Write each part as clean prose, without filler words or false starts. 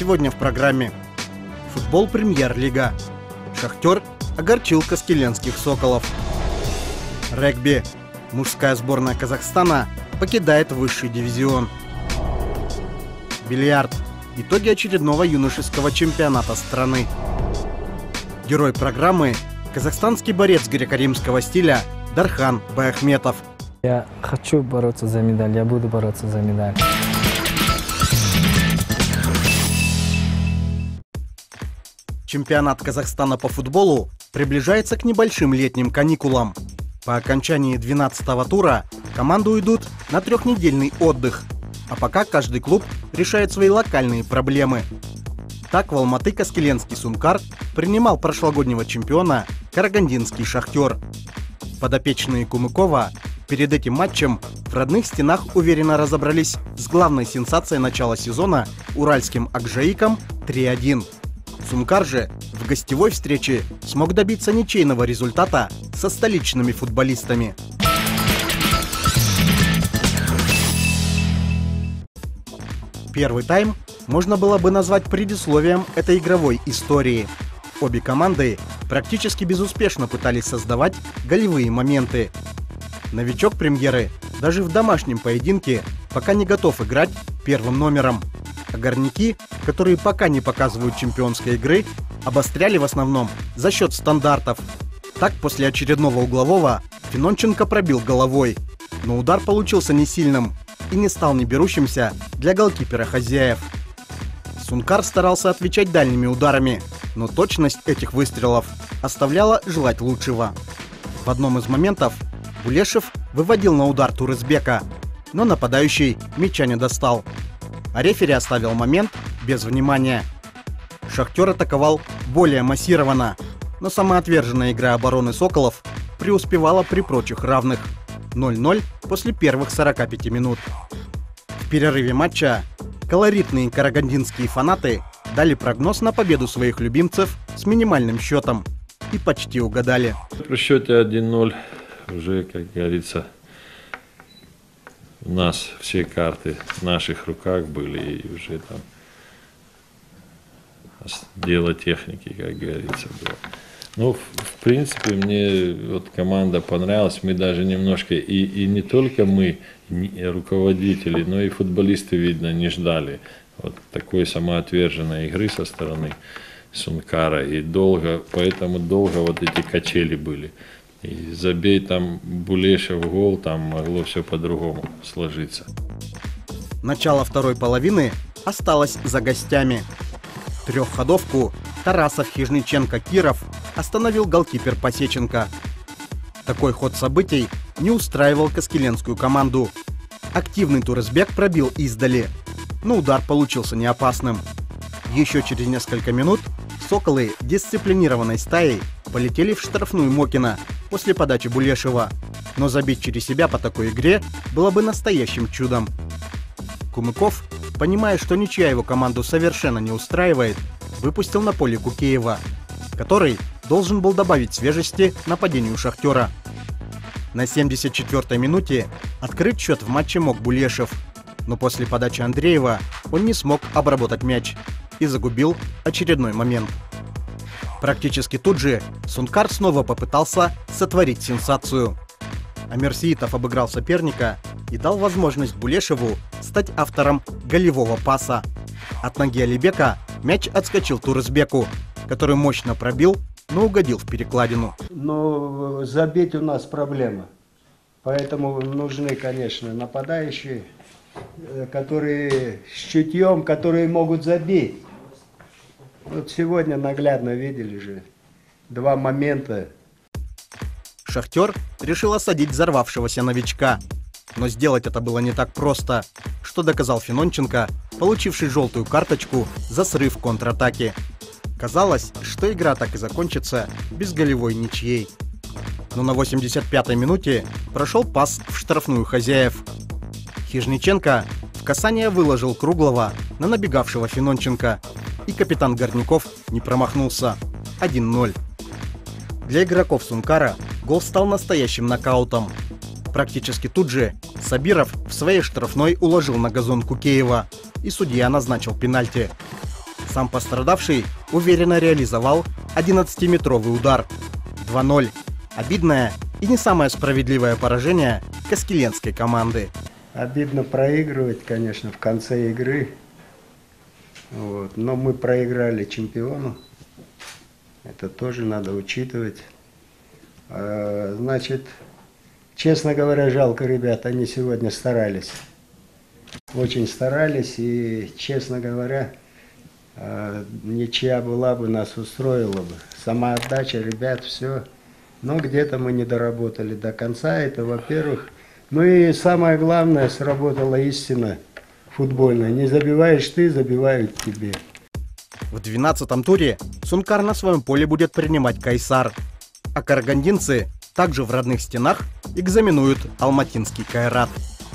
Сегодня в программе футбол Премьер-лига. Шахтер огорчил каскеленских «Соколов». Регби. Мужская сборная Казахстана покидает высший дивизион. Бильярд. Итоги очередного юношеского чемпионата страны. Герой программы – казахстанский борец греко-римского стиля Дархан Байахметов. Я хочу бороться за медаль, я буду бороться за медаль. Чемпионат Казахстана по футболу приближается к небольшим летним каникулам. По окончании 12-го тура команды уйдут на трехнедельный отдых, а пока каждый клуб решает свои локальные проблемы. Так в Алматы каскеленский «Сумкар» принимал прошлогоднего чемпиона карагандинский «Шахтер». Подопечные Кумыкова перед этим матчем в родных стенах уверенно разобрались с главной сенсацией начала сезона уральским «Акжаиком» 3-1. «Сумкар» же в гостевой встрече смог добиться ничейного результата со столичными футболистами. Первый тайм можно было бы назвать предисловием этой игровой истории. Обе команды практически безуспешно пытались создавать голевые моменты. Новичок премьеры даже в домашнем поединке пока не готов играть первым номером. А горняки, которые пока не показывают чемпионской игры, обостряли в основном за счет стандартов. Так, после очередного углового Финонченко пробил головой, но удар получился не сильным и не стал не берущимся для голкипера хозяев. «Сумкар» старался отвечать дальними ударами, но точность этих выстрелов оставляла желать лучшего. В одном из моментов Булешев выводил на удар Турызбека, но нападающий мяча не достал. А рефери оставил момент без внимания. «Шахтер» атаковал более массированно, но самоотверженная игра обороны «Соколов» преуспевала при прочих равных. 0-0 после первых 45 минут. В перерыве матча колоритные карагандинские фанаты дали прогноз на победу своих любимцев с минимальным счетом и почти угадали. При счете 1-0 уже, как говорится, у нас все карты в наших руках были, и уже там дело техники, как говорится, было. Ну, в принципе, мне вот команда понравилась. Мы даже немножко, и не только мы, руководители, но и футболисты, видно, не ждали вот такой самоотверженной игры со стороны «Сумкара». И поэтому долго вот эти качели были. И забей там Булешев гол, там могло все по-другому сложиться. Начало второй половины осталось за гостями. Трехходовку Тарасов, Хижниченко, Киров остановил голкипер Пасеченко. Такой ход событий не устраивал каскеленскую команду. Активный Турызбек пробил издали, но удар получился не опасным. Еще через несколько минут «Соколы» дисциплинированной стаей полетели в штрафную Мокина после подачи Булешева, но забить через себя по такой игре было бы настоящим чудом. Кумыков, понимая, что ничья его команду совершенно не устраивает, выпустил на поле Кукеева, который должен был добавить свежести нападению «Шахтера». На 74-й минуте открыть счет в матче мог Булешев, но после подачи Андреева он не смог обработать мяч и загубил очередной момент. Практически тут же «Сумкар» снова попытался сотворить сенсацию. Амирсиитов обыграл соперника и дал возможность Булешеву стать автором голевого паса. От ноги Алибека мяч отскочил Турызбеку, который мощно пробил, но угодил в перекладину. Но забить у нас проблема. Поэтому нужны, конечно, нападающие, которые с чутьем, которые могут забить. Вот сегодня наглядно видели же два момента. «Шахтер» решил осадить взорвавшегося новичка. Но сделать это было не так просто, что доказал Финонченко, получивший желтую карточку за срыв контратаки. Казалось, что игра так и закончится без голевой ничьей. Но на 85-й минуте прошел пас в штрафную хозяев. Хижниченко в касание выложил круглого на набегавшего Финонченко, и капитан Горняков не промахнулся. 1-0. Для игроков «Сумкара» гол стал настоящим нокаутом. Практически тут же Сабиров в своей штрафной уложил на газон Кукеева, и судья назначил пенальти. Сам пострадавший уверенно реализовал 11-метровый удар. 2-0. Обидное и не самое справедливое поражение каскеленской команды. Обидно проигрывать, конечно, в конце игры. Вот. Но мы проиграли чемпиону. Это тоже надо учитывать. Значит, честно говоря, жалко ребят, они сегодня старались. Очень старались, и, честно говоря, ничья была бы, нас устроила бы. Сама отдача, ребят, все. Но где-то мы не доработали до конца, это во-первых. Ну и самое главное, сработала истина футбольная. Не забиваешь ты, забивают тебе. В 12-м туре Сункар на своем поле будет принимать Кайсар, а карагандинцы также в родных стенах экзаменуют алматинский Кайрат.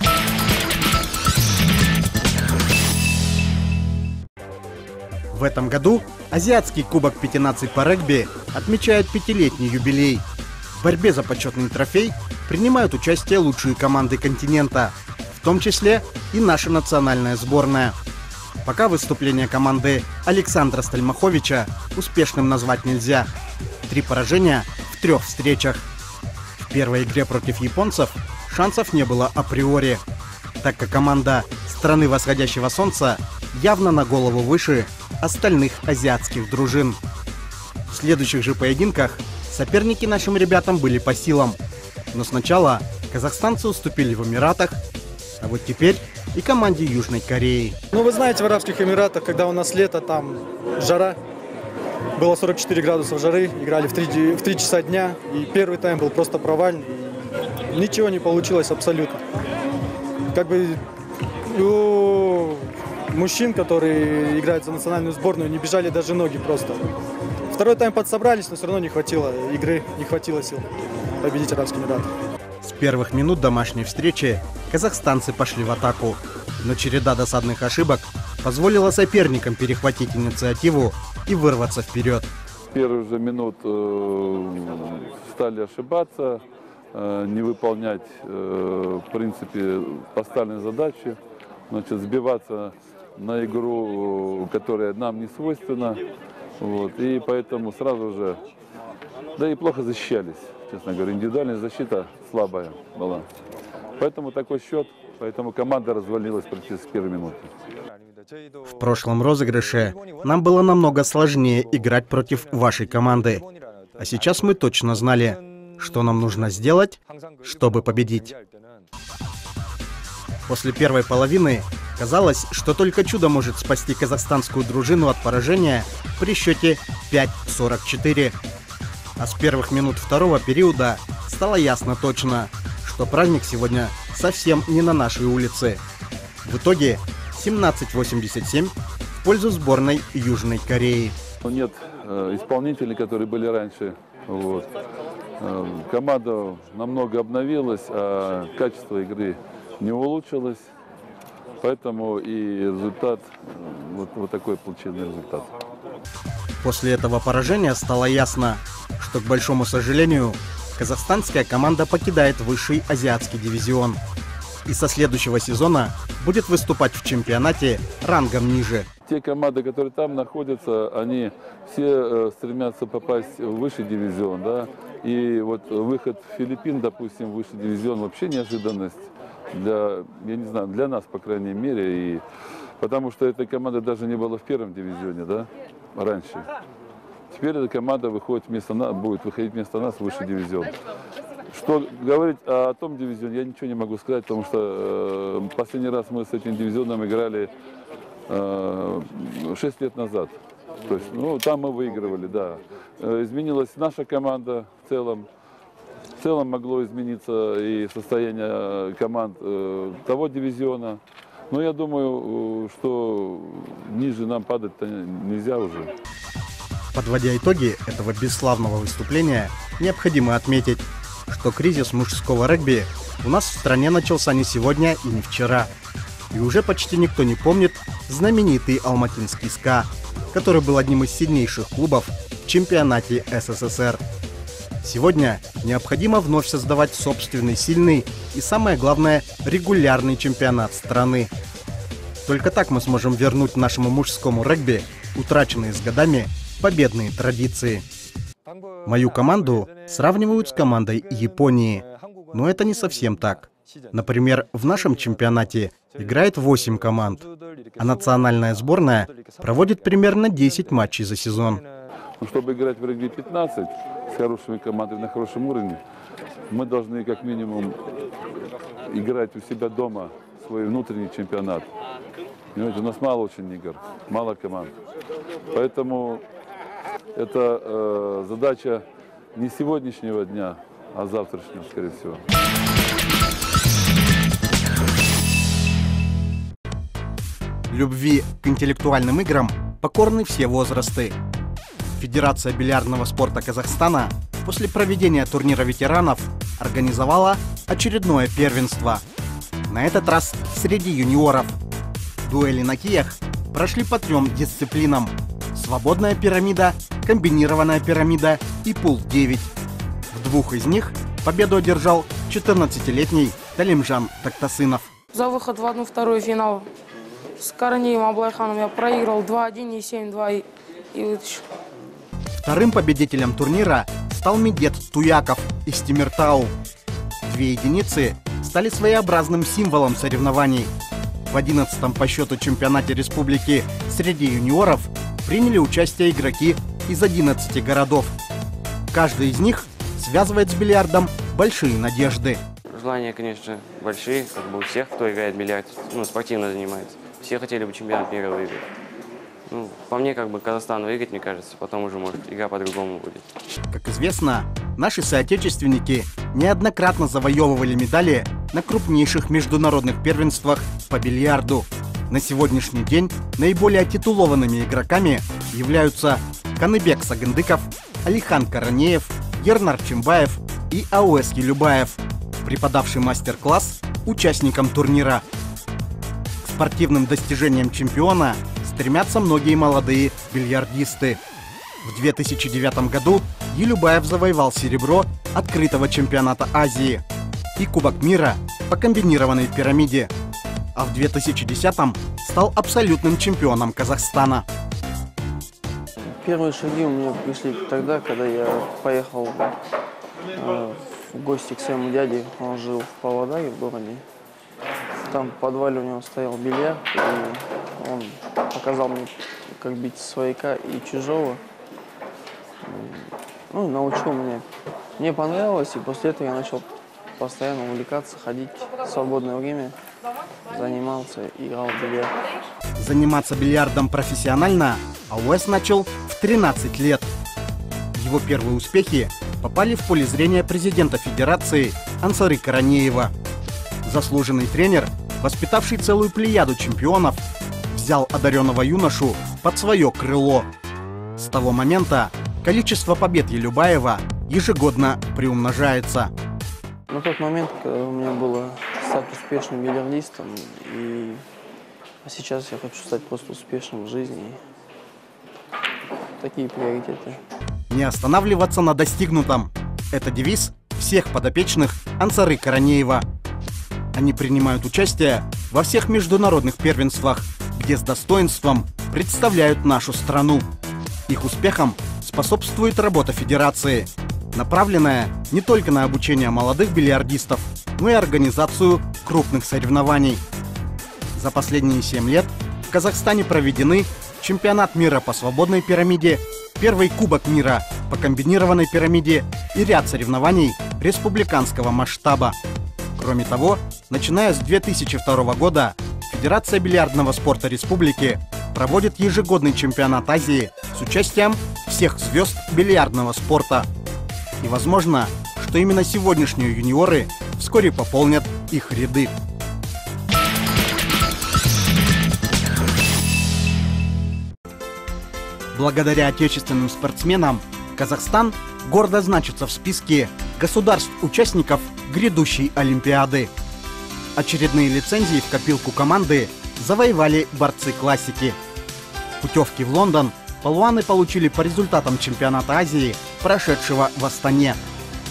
В этом году Азиатский кубок 5 наций по регби отмечает 5-летний юбилей. В борьбе за почетный трофей принимают участие лучшие команды континента, в том числе и наша национальная сборная. Пока выступление команды Александра Стальмаховича успешным назвать нельзя. 3 поражения в 3 встречах. В первой игре против японцев шансов не было априори, так как команда страны восходящего солнца явно на голову выше остальных азиатских дружин. В следующих же поединках соперники нашим ребятам были по силам. Но сначала казахстанцы уступили в Эмиратах, а вот теперь и команде Южной Кореи. Ну, вы знаете, в Арабских Эмиратах, когда у нас лето, там жара, было 44 градуса жары, играли в 3 часа дня, и первый тайм был просто провальный, ничего не получилось абсолютно. Как бы у мужчин, которые играют за национальную сборную, не бежали даже ноги просто. Второй тайм подсобрались, но все равно не хватило игры, не хватило сил победить Арабские Эмираты. С первых минут домашней встречи казахстанцы пошли в атаку, но череда досадных ошибок позволила соперникам перехватить инициативу и вырваться вперед. С первых же минут стали ошибаться, не выполнять, в принципе, поставленные задачи, значит, сбиваться на игру, которая нам не свойственна. Вот, и поэтому сразу же, да и плохо защищались, честно говоря, индивидуальная защита слабая была. Поэтому такой счет, поэтому команда развалилась практически с первой минуты. В прошлом розыгрыше нам было намного сложнее играть против вашей команды. А сейчас мы точно знали, что нам нужно сделать, чтобы победить. После первой половины казалось, что только чудо может спасти казахстанскую дружину от поражения при счете 5-44. А с первых минут второго периода стало ясно точно, что праздник сегодня совсем не на нашей улице. В итоге 17-87 в пользу сборной Южной Кореи. Нет исполнителей, которые были раньше. Вот. Команда намного обновилась, а качество игры не улучшилось. Поэтому и результат, вот такой получился результат. После этого поражения стало ясно, что, к большому сожалению, казахстанская команда покидает высший азиатский дивизион. И со следующего сезона будет выступать в чемпионате рангом ниже. Те команды, которые там находятся, они все стремятся попасть в высший дивизион. Да? И вот выход в Филиппин, допустим, в высший дивизион вообще неожиданность. Я не знаю, для нас, по крайней мере. И потому что эта команда даже не была в первом дивизионе, да, раньше. Теперь эта команда выходит вместо нас, будет выходить вместо нас в высший дивизион. Что говорить о том дивизионе, я ничего не могу сказать, потому что последний раз мы с этим дивизионом играли 6 лет назад. То есть, ну, там мы выигрывали, да. Изменилась наша команда в целом. В целом могло измениться и состояние команд того дивизиона. Но я думаю, что ниже нам падать-то нельзя уже. Подводя итоги этого бесславного выступления, необходимо отметить, что кризис мужского регби у нас в стране начался не сегодня и не вчера. И уже почти никто не помнит знаменитый алматинский СКА, который был одним из сильнейших клубов в чемпионате СССР. Сегодня необходимо вновь создавать собственный сильный и, самое главное, регулярный чемпионат страны. Только так мы сможем вернуть нашему мужскому регби утраченные с годами победные традиции. Мою команду сравнивают с командой Японии, но это не совсем так. Например, в нашем чемпионате играет 8 команд, а национальная сборная проводит примерно 10 матчей за сезон. Чтобы играть в регби 15 с хорошими командами на хорошем уровне, мы должны как минимум играть у себя дома свой внутренний чемпионат. Понимаете, у нас мало очень игр, мало команд. Поэтому это задача не сегодняшнего дня, а завтрашнего, скорее всего. Любви к интеллектуальным играм покорны все возрасты. Федерация бильярдного спорта Казахстана после проведения турнира ветеранов организовала очередное первенство. На этот раз среди юниоров. Дуэли на киях прошли по 3 дисциплинам: свободная пирамида, комбинированная пирамида и пул-9. В 2 из них победу одержал 14-летний Талимжан Тактасынов. За выход в 1/2 финал с Каранеем Аблайханом я проиграл 2-1 и 7-2 и вытащил. Вторым победителем турнира стал Медет Туяков из Темиртау. 2 единицы стали своеобразным символом соревнований. В 11-м по счету чемпионате республики среди юниоров приняли участие игроки из 11 городов. Каждый из них связывает с бильярдом большие надежды. Желания, конечно, большие, как бы у всех, кто играет в бильярд, спортивно занимается. Все хотели бы чемпионат мира выиграть. По мне, как бы Казахстан выиграть, мне кажется, потом уже, может, игра по-другому будет. Как известно, наши соотечественники неоднократно завоевывали медали на крупнейших международных первенствах по бильярду. На сегодняшний день наиболее титулованными игроками являются Каныбек Сагындыков, Алихан Каранеев, Ернар Чимбаев и Ауэс Елюбаев, преподавший мастер-класс участникам турнира. К спортивным достижениям чемпиона стремятся многие молодые бильярдисты. В 2009 году Елюбаев завоевал серебро открытого чемпионата Азии и Кубок мира по комбинированной пирамиде, а в 2010-м стал абсолютным чемпионом Казахстана. Первые шаги у меня пришли тогда, когда я поехал в гости к своему дяде. Он жил в Павлодаре, в городе. Там в подвале у него стоял бильярд, и он показал мне, как бить свояка и чужого. Научил меня. Мне понравилось, и после этого я начал постоянно увлекаться, ходить в свободное время, занимался, играл в бильярд. Заниматься бильярдом профессионально Ауэс начал в 13 лет. Его первые успехи попали в поле зрения президента Федерации Ансары Каранеева. Заслуженный тренер, воспитавший целую плеяду чемпионов, взял одаренного юношу под свое крыло. С того момента количество побед Елюбаева ежегодно приумножается. На тот момент, когда у меня было стать успешным бильярдистом, а сейчас я хочу стать просто успешным в жизни. Такие приоритеты. Не останавливаться на достигнутом – это девиз всех подопечных Ансары Каранеева. Они принимают участие во всех международных первенствах, где с достоинством представляют нашу страну. Их успехам способствует работа Федерации, направленная не только на обучение молодых бильярдистов, но и организацию крупных соревнований. За последние 7 лет в Казахстане проведены чемпионат мира по свободной пирамиде, первый Кубок мира по комбинированной пирамиде и ряд соревнований республиканского масштаба. Кроме того, начиная с 2002 года Федерация бильярдного спорта республики проводит ежегодный чемпионат Азии с участием всех звезд бильярдного спорта. И возможно, что именно сегодняшние юниоры вскоре пополнят их ряды. Благодаря отечественным спортсменам Казахстан гордо значится в списке государств-участников грядущей Олимпиады. Очередные лицензии в копилку команды завоевали борцы классики. Путевки в Лондон палуаны получили по результатам чемпионата Азии, прошедшего в Астане.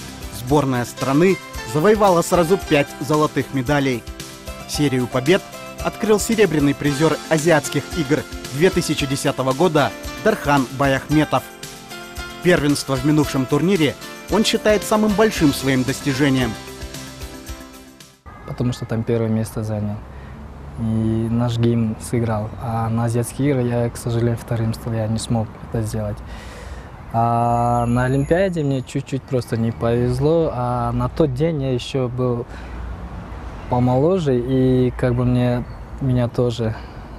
Сборная страны завоевала сразу 5 золотых медалей. Серию побед открыл серебряный призер Азиатских игр 2010 года Дархан Баяхметов. Первенство в минувшем турнире он считает самым большим своим достижением. Потому что там первое место занял. И наш гимн сыграл. А на азиатские игры я, к сожалению, вторым стал, я не смог это сделать. А на Олимпиаде мне чуть-чуть просто не повезло. А на тот день я еще был помоложе, и как бы меня тоже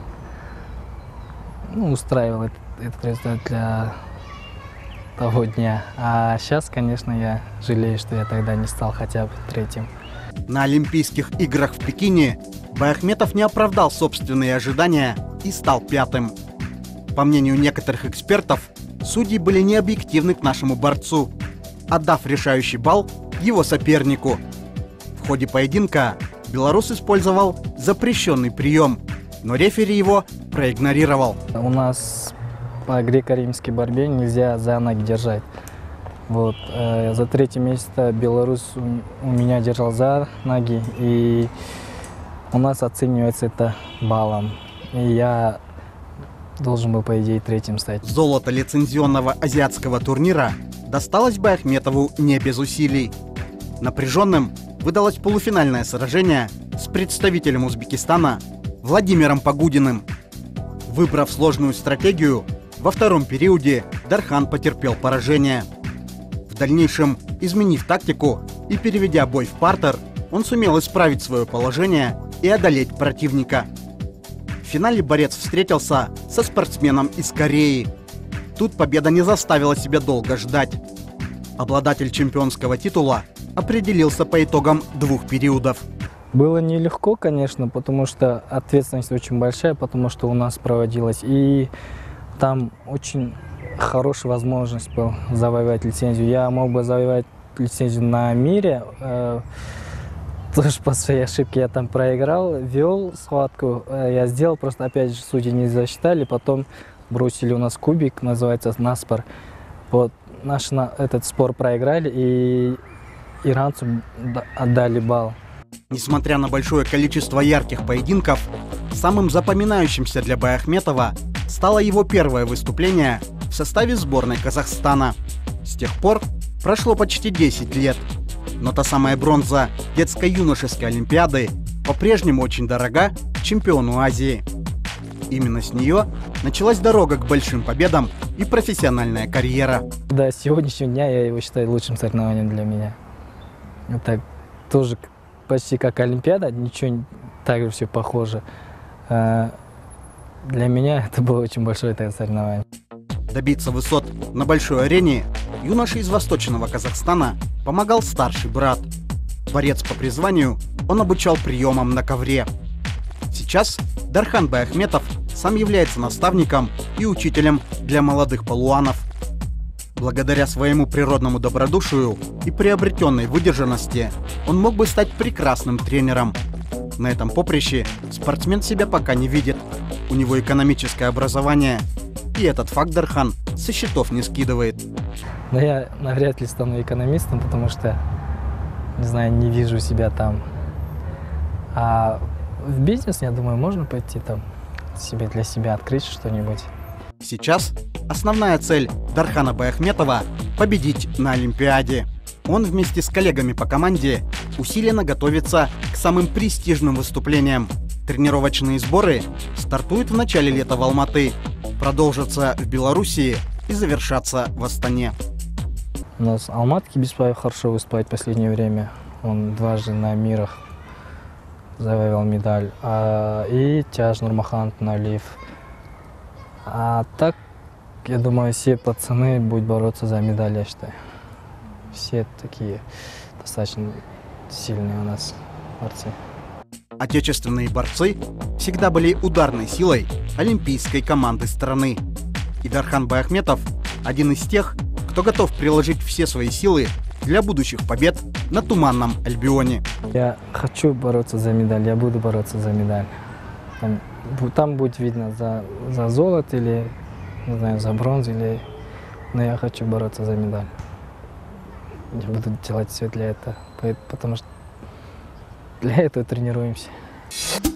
устраивал этот результат для того дня. А сейчас, конечно, я жалею, что я тогда не стал хотя бы третьим. На Олимпийских играх в Пекине Баяхметов не оправдал собственные ожидания и стал пятым. По мнению некоторых экспертов, судьи были необъективны к нашему борцу, отдав решающий балл его сопернику. В ходе поединка белорус использовал запрещенный прием, но рефери его проигнорировал. У нас по греко-римской борьбе нельзя за ноги держать. Вот. За третье место белорус у меня держал за ноги, и у нас оценивается это баллом. И я должен был, по идее, третьим стать. Золото лицензионного азиатского турнира досталось Баяхметову не без усилий. Напряженным выдалось полуфинальное сражение с представителем Узбекистана Владимиром Погудиным. Выбрав сложную стратегию, во втором периоде Дархан потерпел поражение. В дальнейшем, изменив тактику и переведя бой в партер, он сумел исправить свое положение и одолеть противника. В финале борец встретился со спортсменом из Кореи. Тут победа не заставила себя долго ждать. Обладатель чемпионского титула определился по итогам двух периодов. Было нелегко, конечно, потому что ответственность очень большая, потому что у нас проводилось, и там очень хорошая возможность была завоевать лицензию. Я мог бы завоевать лицензию на мире. Тоже по своей ошибке я там проиграл, вел схватку. Я сделал, просто опять же судьи не засчитали, потом бросили у нас кубик, называется наспор. Вот, этот спор проиграли, и иранцу отдали балл. Несмотря на большое количество ярких поединков, самым запоминающимся для Баяхметова стало его первое выступление в составе сборной Казахстана. С тех пор прошло почти 10 лет. Но та самая бронза детско-юношеской олимпиады по-прежнему очень дорога чемпиону Азии. Именно с нее началась дорога к большим победам и профессиональная карьера. До сегодняшнего дня я его считаю лучшим соревнованием для меня. Это тоже почти как Олимпиада, ничего так же все похоже. Для меня это было очень большое соревнование. Добиться высот на большой арене юноше из Восточного Казахстана помогал старший брат. Борец по призванию, он обучал приемам на ковре. Сейчас Дархан Баяхметов сам является наставником и учителем для молодых палуанов. Благодаря своему природному добродушию и приобретенной выдержанности он мог бы стать прекрасным тренером. На этом поприще спортсмен себя пока не видит. У него экономическое образование, и этот факт Дархан со счетов не скидывает. Но я навряд ли стану экономистом, потому что, не знаю, не вижу себя там. А в бизнес, я думаю, можно пойти там для себя открыть что-нибудь. Сейчас основная цель Дархана Баяхметова – победить на Олимпиаде. Он вместе с коллегами по команде усиленно готовится к самым престижным выступлениям. Тренировочные сборы стартуют в начале лета в Алматы, продолжатся в Белоруссии и завершатся в Астане. У нас Алмат Кибисбаев хорошо выступает в последнее время. Он дважды на мирах завоевал медаль. И Тяж Нурмаханов Налиев. А так, я думаю, все пацаны будут бороться за медаль, я считаю. Все такие достаточно сильные у нас борцы. Отечественные борцы всегда были ударной силой олимпийской команды страны. И Дархан Баяхметов один из тех, кто готов приложить все свои силы для будущих побед на Туманном Альбионе. Я хочу бороться за медаль, я буду бороться за медаль. Там будет видно за золото или, не знаю, за бронзу, но я хочу бороться за медаль. Я буду делать все для этого, потому что для этого тренируемся.